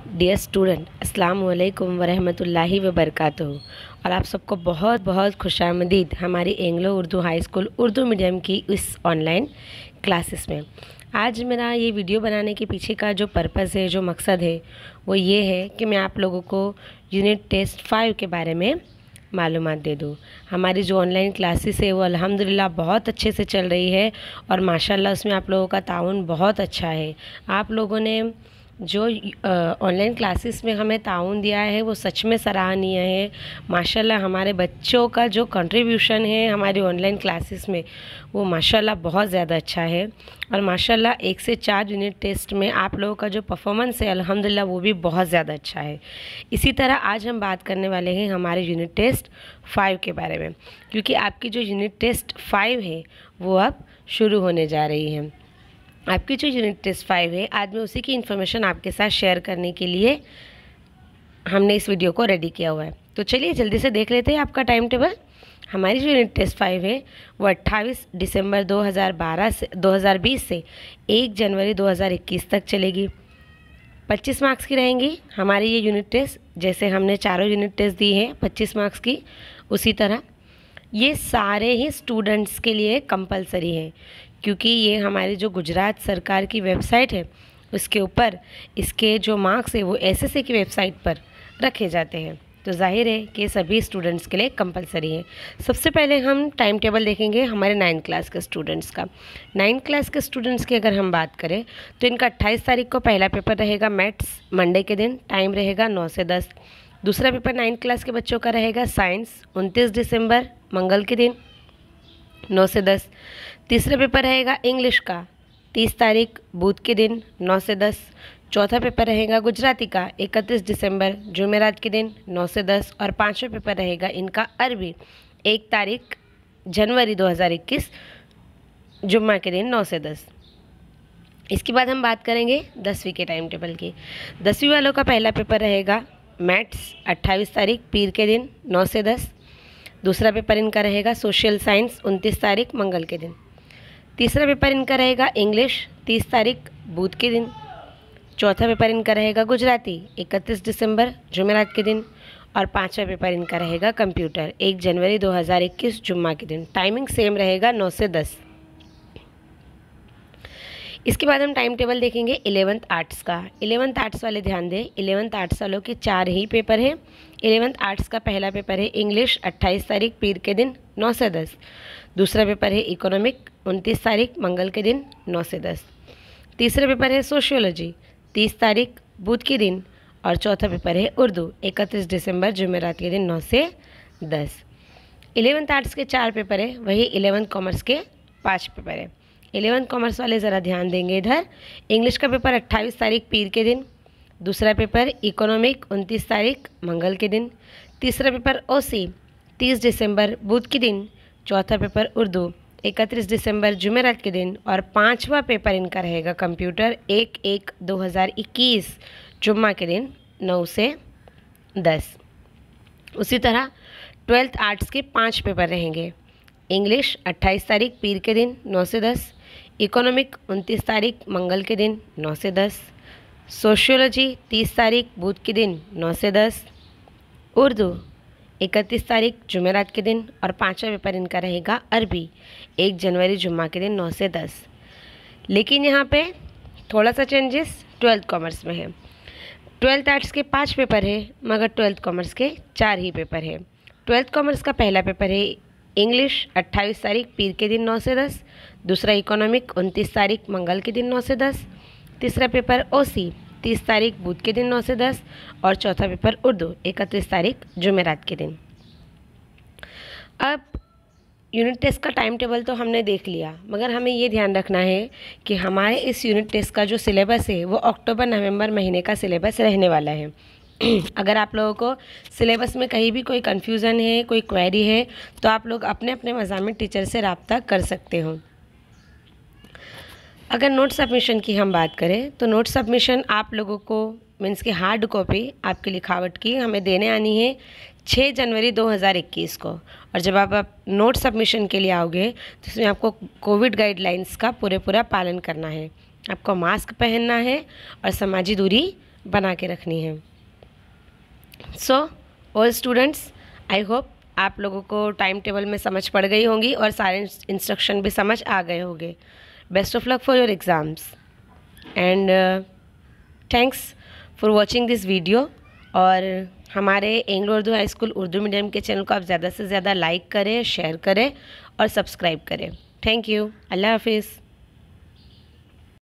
Dear student, अस्सलाम वालेकुम वरहमतुल्लाहि वबरकातुहू। और आप सबको बहुत बहुत खुशामदीद हमारी Anglo Urdu high school Urdu medium की इस ऑनलाइन क्लासेस में। आज मेरा ये वीडियो बनाने के पीछे का जो पर्पज़ है, जो मकसद है, वो ये है कि मैं आप लोगों को यूनिट टेस्ट 5 के बारे में मालूमात दे दूँ। हमारी जो ऑनलाइन क्लासेस है वो अल्हम्दुलिल्लाह बहुत अच्छे से चल रही है और माशाल्लाह उसमें आप लोगों का ताउन बहुत अच्छा है। आप लोगों ने जो ऑनलाइन क्लासेस में हमें ताउन दिया है वो सच में सराहनीय है। माशाल्लाह हमारे बच्चों का जो कंट्रीब्यूशन है हमारी ऑनलाइन क्लासेस में वो माशाल्लाह बहुत ज़्यादा अच्छा है। और माशाल्लाह 1 से 4 यूनिट टेस्ट में आप लोगों का जो परफॉर्मेंस है अल्हम्दुलिल्लाह वो भी बहुत ज़्यादा अच्छा है। इसी तरह आज हम बात करने वाले हैं हमारे यूनिट टेस्ट 5 के बारे में, क्योंकि आपकी जो यूनिट टेस्ट 5 है वो अब शुरू होने जा रही है। आपकी जो यूनिट टेस्ट 5 है आज मैं उसी की इन्फॉर्मेशन आपके साथ शेयर करने के लिए हमने इस वीडियो को रेडी किया हुआ है। तो चलिए जल्दी से देख लेते हैं आपका टाइम टेबल। हमारी जो यूनिट टेस्ट 5 है वो 28 दिसंबर 2020 से 1 जनवरी 2021 तक चलेगी। 25 मार्क्स की रहेंगी हमारी ये यूनिट टेस्ट। जैसे हमने चारों यूनिट टेस्ट दी है 25 मार्क्स की, उसी तरह ये सारे ही स्टूडेंट्स के लिए कंपलसरी है, क्योंकि ये हमारी जो गुजरात सरकार की वेबसाइट है उसके ऊपर इसके जो मार्क्स है वो एसएससी की वेबसाइट पर रखे जाते हैं। तो जाहिर है कि सभी स्टूडेंट्स के लिए कंपलसरी है। सबसे पहले हम टाइम टेबल देखेंगे हमारे 9th क्लास के स्टूडेंट्स का। 9th क्लास के स्टूडेंट्स की अगर हम बात करें तो इनका 28 तारीख को पहला पेपर रहेगा मैथ्स, मंडे के दिन, टाइम रहेगा 9 से 10। दूसरा पेपर 9th क्लास के बच्चों का रहेगा साइंस, 29 दिसंबर मंगल के दिन 9 से 10। तीसरा पेपर रहेगा इंग्लिश का 30 तारीख बुध के दिन 9 से 10। चौथा पेपर रहेगा गुजराती का 31 दिसंबर जुमेरात के दिन 9 से 10। और पांचवा पेपर रहेगा इनका अरबी 1 तारीख जनवरी 2021 जुम्मा के दिन 9 से 10। इसके बाद हम बात करेंगे 10वीं के टाइम टेबल की। 10वीं वालों का पहला पेपर रहेगा मैथ्स 28 तारीख पीर के दिन 9 से 10। दूसरा पेपर इनका रहेगा सोशल साइंस 29 तारीख मंगल के दिन। तीसरा पेपर इनका रहेगा इंग्लिश 30 तारीख बुध के दिन। चौथा पेपर इनका रहेगा गुजराती 31 दिसंबर जुमेरात के दिन। और पांचवा पेपर इनका रहेगा कंप्यूटर 1 जनवरी 2021 जुम्मा के दिन। टाइमिंग सेम रहेगा 9 से 10। इसके बाद हम टाइम टेबल देखेंगे 11th आर्ट्स का। 11th आर्ट्स वाले ध्यान दें, 11th आर्ट्स वालों के 4 ही पेपर हैं। 11th आर्ट्स का पहला पेपर है इंग्लिश 28 तारीख पीर के दिन 9 से 10। दूसरा पेपर है इकोनॉमिक 29 तारीख मंगल के दिन 9 से 10। तीसरा पेपर है सोशियोलॉजी 30 तारीख बुध के दिन। और चौथा पेपर है उर्दू 31 दिसंबर जुमेरात के दिन 9 से 10। 11th आर्ट्स के 4 पेपर है, वही 11th कॉमर्स के 5 पेपर है। 11th कॉमर्स वाले ज़रा ध्यान देंगे इधर। इंग्लिश का पेपर 28 तारीख पीर के दिन। दूसरा पेपर इकोनॉमिक 29 तारीख मंगल के दिन। तीसरा पेपर ओसी 30 दिसंबर बुध के दिन। चौथा पेपर उर्दू 31 दिसंबर जुमेरात के दिन। और पांचवा पेपर इनका रहेगा कंप्यूटर 1/1/2021 जुम्मा के दिन 9 से 10। उसी तरह 12th आर्ट्स के 5 पेपर रहेंगे। इंग्लिश 28 तारीख पीर के दिन 9 से 10। इकोनॉमिक 29 तारीख मंगल के दिन 9 से 10। सोशियोलॉजी 30 तारीख बुध के दिन 9 से 10। उर्दू 31 तारीख जुमेरात के दिन। और पांचवा पेपर इनका रहेगा अरबी 1 जनवरी जुम्मा के दिन 9 से 10। लेकिन यहाँ पे थोड़ा सा चेंजेस 12th कॉमर्स में है। 12th आर्ट्स के 5 पेपर है मगर 12th कॉमर्स के 4 ही पेपर है। 12th कॉमर्स का पहला पेपर है इंग्लिश 28 तारीख पीर के दिन 9 से 10। दूसरा इकोनॉमिक 29 तारीख मंगल के दिन 9 से 10। तीसरा पेपर ओसी 30 तारीख बुध के दिन 9 से 10। और चौथा पेपर उर्दू 31 तारीख जुमेरात के दिन। अब यूनिट टेस्ट का टाइम टेबल तो हमने देख लिया, मगर हमें ये ध्यान रखना है कि हमारे इस यूनिट टेस्ट का जो सिलेबस है वो अक्टूबर नवंबर महीने का सिलेबस रहने वाला है। अगर आप लोगों को सिलेबस में कहीं भी कोई कन्फ्यूज़न है, कोई क्वेरी है, तो आप लोग अपने अपने मज़ामिन टीचर से रब्ता कर सकते हो। अगर नोट सबमिशन की हम बात करें तो नोट सबमिशन आप लोगों को मीन्स की हार्ड कॉपी आपकी लिखावट की हमें देने आनी है 6 जनवरी 2021 को। और जब आप नोट सबमिशन के लिए आओगे तो इसमें आपको कोविड गाइडलाइंस का पूरा पालन करना है। आपको मास्क पहनना है और समाजी दूरी बना के रखनी है। So all students, I hope आप लोगों को टाइम टेबल में समझ पड़ गई होंगी और सारे इंस्ट्रक्शन भी समझ आ गए होंगे। Best of luck for your exams and thanks for watching this video. और हमारे Anglo Urdu high school Urdu medium के चैनल को आप ज़्यादा से ज़्यादा लाइक करें, शेयर करें और सब्सक्राइब करें। Thank you. अल्लाह हाफिज़।